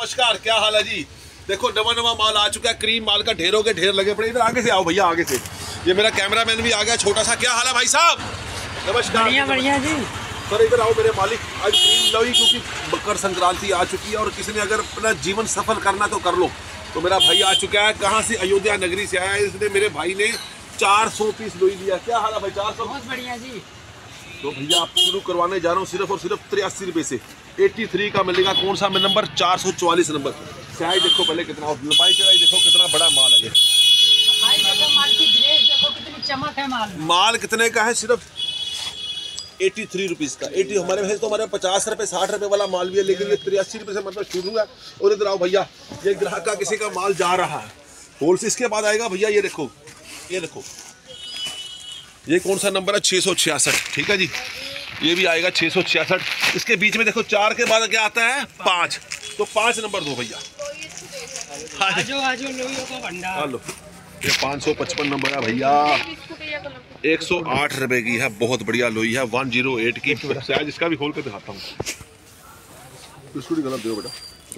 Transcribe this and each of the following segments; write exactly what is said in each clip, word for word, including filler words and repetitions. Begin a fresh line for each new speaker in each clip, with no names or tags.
नमस्कार, क्या हाल है जी। देखो नवा नवा माल आ चुका है, क्रीम माल का ढेरों के ढेर लगे पड़े। इधर आगे से आओ भैया, आगे से। ये मेरा कैमरामैन भी आ गया छोटा सा। क्या हाल है भाई साहब? नमस्कार।
बढ़िया बढ़िया जी।
सर इधर आओ मेरे मालिक। आज क्रीम लो ही, क्योंकि मकर संक्रांति आ चुकी है और किसी ने अगर अपना जीवन सफल करना तो कर लो। तो मेरा भाई आ चुका है, कहाँ से? अयोध्या नगरी से आया है। इसने मेरे भाई ने चार सौ पीस लोई लिया। क्या हाल है भाई? चार सौ
बहुत बढ़िया जी।
तो भैया आप शुरू करवाने जा रहा हूँ सिर्फ और सिर्फ तिरासी रुपए से। तिरासी का मिलेगा। कौन सा नंबर? चार सौ चौवालीस नंबर। साइज देखो पहले कितना, लंबाई चौड़ाई देखो कितना बड़ा माल है ये।
सफाई देखो, माल की ग्रेस देखो, कितनी चमक है माल में।
माल कितने का है? सिर्फ तिरासी रुपीस का। अस्सी हमारे वैसे तो हमारे पचास रुपए साठ रुपए वाला माल भी है, लेकिन ये तिरासी रुपए से मतलब शुरू है। और इधर आओ भैया, ये ग्राहक का किसी का माल जा रहा है होलसेल। इसके बाद आएगा भैया ये देखो, ये देखो ये कौन सा नंबर है? छः सौ छियासठ। ठीक है जी, ये भी आएगा छः सौ छियासठ। इसके बीच में देखो चार के बाद क्या आता है? पाँच। तो पाँच नंबर दो भैया।
आजो आजो लोइयों का भंडार।
लो ये पाँच सौ पचपन नंबर है भैया। एक सौ आठ रुपए की है, बहुत बढ़िया लोई है। वन जीरो एट की साइज। इसका भी खोल कर दिखाता हूँ। बिस्कुट गलत दो बेटा।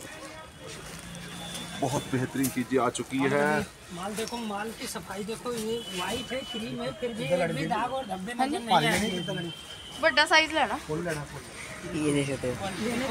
बहुत बेहतरीन चीजें आ चुकी है।
माल देखो, माल की सफाई देखो, ये वाइट है, क्रीम है, फिर भी एक भी दाग और धब्बे नजर नहीं आएंगे।
बड़ा साइज लेना।
ये देखते हो,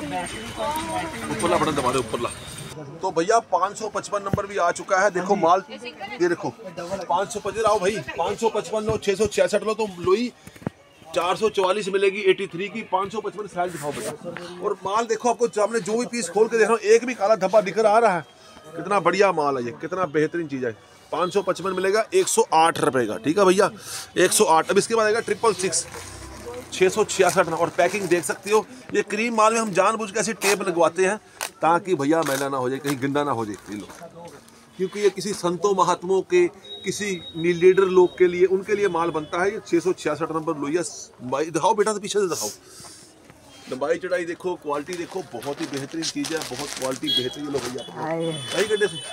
ऊपरला बटन दबा दे, ऊपरला। तो भैया पाँच सौ पचपन नंबर भी आ चुका है। देखो माल, ये देखो पाँच सौ पचपन आओ भाई। पाँच सौ पचपन लो, छः सौ छियासठ लो, तो लोई चार सौ चौवालीस मिलेगी तिरासी की। पाँच सौ पचपन साइज दिखाओ बेटा। और माल देखो, आपको सामने जो भी पीस खोल के देख रहा हूँ, एक भी काला धब्बा दिख आ रहा है। कितना बढ़िया माल है ये, कितना बेहतरीन चीज़ है। पाँच सौ पचपन मिलेगा एक सौ आठ रुपये का। ठीक है भैया, एक सौ आठ। अब इसके बाद आएगा ट्रिपल सिक्स, छः सौ छियासठ। और पैकिंग देख सकते हो, ये क्रीम माल में हम जानबूझ के ऐसी टेप लगवाते हैं ताकि भैया मैला ना हो जाए, कहीं गंदा ना हो जाए ये लोग। क्योंकि ये किसी संतों महात्मों के, किसी लीडर लोग के लिए, उनके लिए माल बनता है। ये छः सौ छियासठ नंबर लोहिया। भाई दिखाओ बेटा, तो पीछे से दिखाओ। लंबाई चढ़ाई देखो, क्वालिटी देखो, बहुत ही बेहतरीन चीज़ है। बहुत क्वालिटी बेहतरीन। लो भैया सही गड्ढे से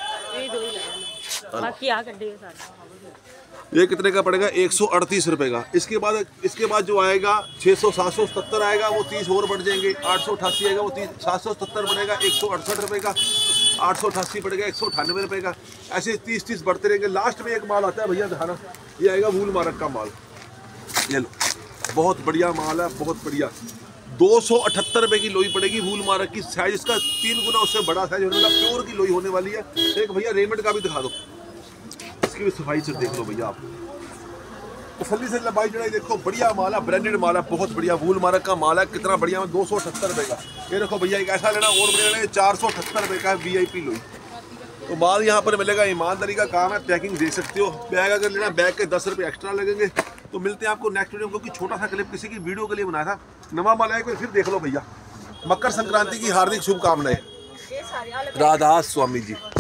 बाकी आ गड्ढे के साथ।
ये कितने का पड़ेगा? एक सौ अड़तीस रुपये का। इसके बाद इसके बाद जो आएगा छः सौ सात सौ सत्तर आएगा, वो तीस और बढ़ जाएंगे। आठ सौ अठासी आएगा, वो तीस सात सौ सत्तर बनेगा एक सौ अड़सठ रुपये का। आठ सौ अठासी पड़ेगा एक सौ अठानवे रुपये का। ऐसे तीस तीस बढ़ते रहेंगे। लास्ट में एक माल आता है भैया दिखाना, ये आएगा वूल मार्क का माल। ये लो, बहुत बढ़िया माल है, बहुत बढ़िया। दो सौ अठहत्तर रुपये की लोई पड़ेगी वूल मार्क की। साइज इसका तीन गुना उससे बड़ा साइज होने वाला, प्योर की लोई होने वाली है। एक भैया रेमंड का भी दिखा दो, इसकी भी सफाई से देख लो भैया आप। तसल्ली से लंबाई चढ़ाई देखो, बढ़िया माल है, ब्रांडेड माल है, बहुत बढ़िया वूल मार्क का माल है। कितना बढ़िया, दो सौ अठहत्तर रुपये का। ये देखो भैया, एक ऐसा लेना और बढ़िया लेना, चार सौ अठहत्तर रुपये का है वी आई पी लोई। तो माल यहाँ पर मिलेगा, ईमानदारी का काम है। पैकिंग देख सकते हो। बैग अगर लेना, बैग के दस रुपये एक्स्ट्रा लगेंगे। तो मिलते हैं आपको नेक्स्ट वीडियो में, क्योंकि छोटा सा क्लिप किसी की वीडियो के लिए बनाया था। नवा माल आया, फिर देख लो भैया। मकर संक्रांति की हार्दिक शुभकामनाएं। राधा स्वामी जी।